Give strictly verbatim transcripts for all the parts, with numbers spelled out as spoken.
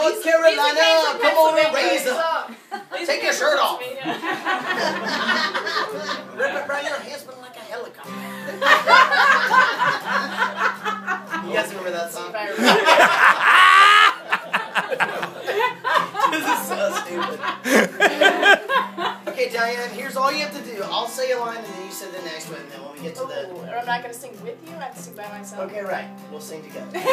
North he's, Carolina, he's come on and raise up. up. Take your shirt off. Wrap it around your husband like a helicopter. You guys remember that song? This is so stupid. Okay, Diane, here's all you have to do. I'll say a line and then you say the next one, and then when we get to the... Ooh, or I'm not going to sing with you, I have to sing by myself. Okay, right. We'll sing together. Maybe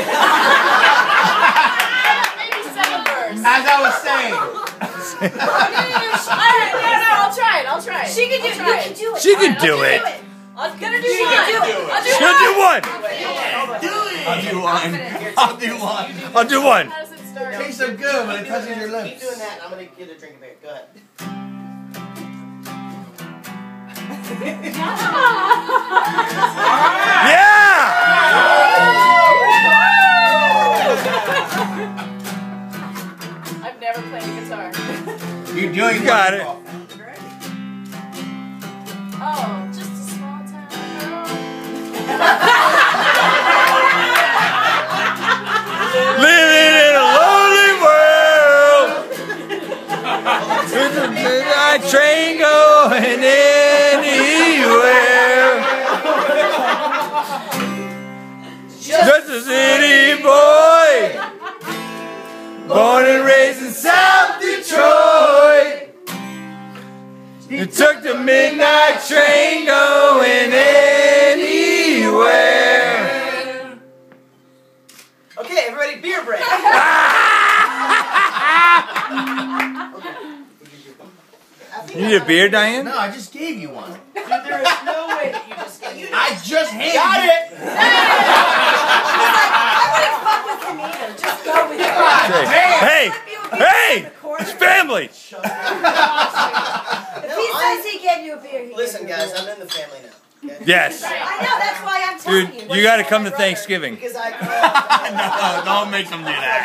second verse. As I was saying. Alright, no, no, I'll try it, I'll try it. She can do it. You can do it. She can do it. I'm gonna do She one. can do it. I'll do She'll one. do one. Do it. I'll do one. I'll do one. I'll do one. How does it start? It tastes so good when it touches your lips. Keep doing that, and I'm going to get a drink of beer. Go ahead. Yeah! I've never played the guitar. You're doing You got it. Oh, just a small town girl. Living in a lonely world. With a midnight train going anywhere. Just a city boy, born and raised in South Detroit. You took the midnight train going anywhere. Okay, everybody, beer break. You need a beer, Diane? No, I just gave you one. Dude, there is no way that you just get you. I just handed Got you. it! I wouldn't fuck with him either. Just go with it. Hey, hey, it's family. If he says he gave you a beer, he Listen, gave you a guys, beer. I'm in the family now. Okay? Yes. I know, that's why I'm telling Dude, you. you got to come to Thanksgiving. Because I No, don't make them do that.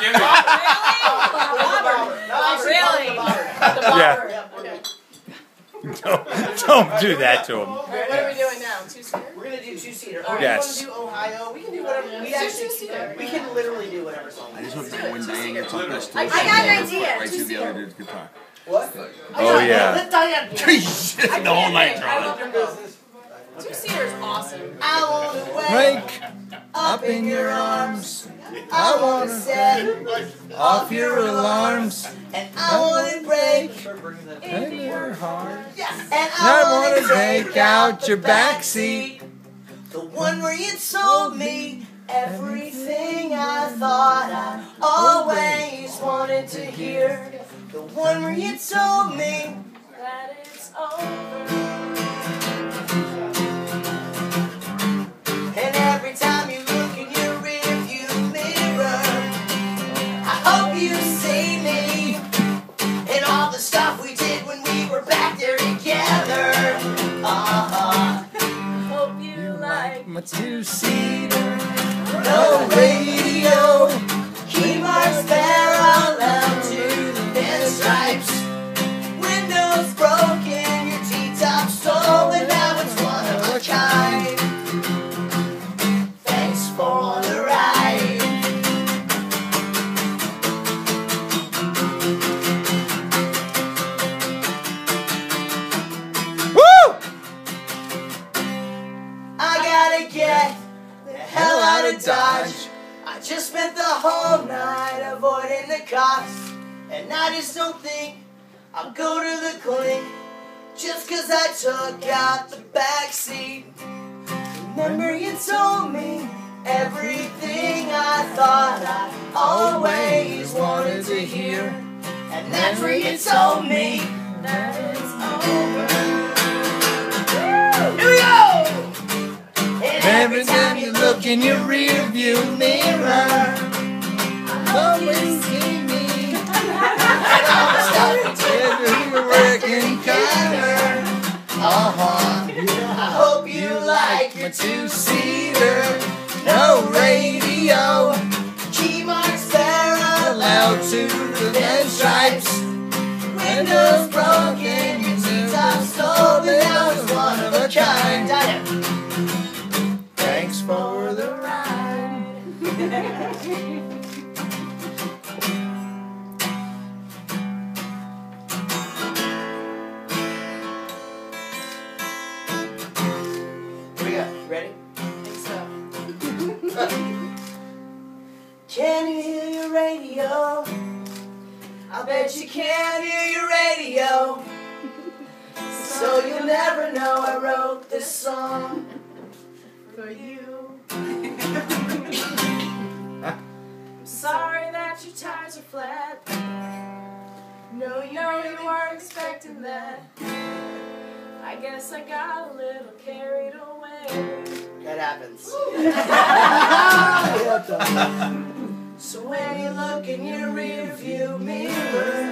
Really? Yeah. Yeah, okay. Don't, don't do that to him. Alright, what are we doing now? Two-seater? We're gonna do two-seater. Or Yes. we want to do Ohio. We can do whatever. We do actually two-seater. we can literally do whatever song. I just hope that when Diane gets up this I got an idea. right to the other dude's guitar. What? Oh, yeah. Let Diane do it. The whole night, I Charlie. love your business. Two-seater is awesome. I wanna Break wake up in your arms. I wanna set Off your alarms. and I wanna break. And your heart. And I want to take out your backseat. The one where you told me everything I thought I always wanted to hear. The one where you told me That it's over. and every time you look in your rearview mirror, I hope you see me and all the stuff we did when we were back there together. Uh-huh. Hope you like. My two-seater. No radio, key marks parallel to the pinstripes. Windows broken, your T-top stolen, now it's one of a kind. Thanks for the ride. Woo! I gotta get the hell out of Dodge. I just spent the whole night avoiding the cops, and I just don't think I'll go to the clinic just 'cause I took out the back seat. Remember you told me everything I thought I always wanted to hear, and that's where you told me that it's over. Here we go! And Every time you look in your rearview mirror, always see me. and all the stuff we did Every working together. Uh-huh. I hope you like my your two-seater. No radio. key marks parallel to the pinstripes. Windows broken, your T-top stolen, now it's one of a kind. Diane. Thanks for the ride. I bet you can't hear your radio, so you'll never know I wrote this song For you. I'm sorry that your tires are flat. No, you know you weren't expecting that. I guess I got a little carried away. That happens. So when you look in your rear view mirror,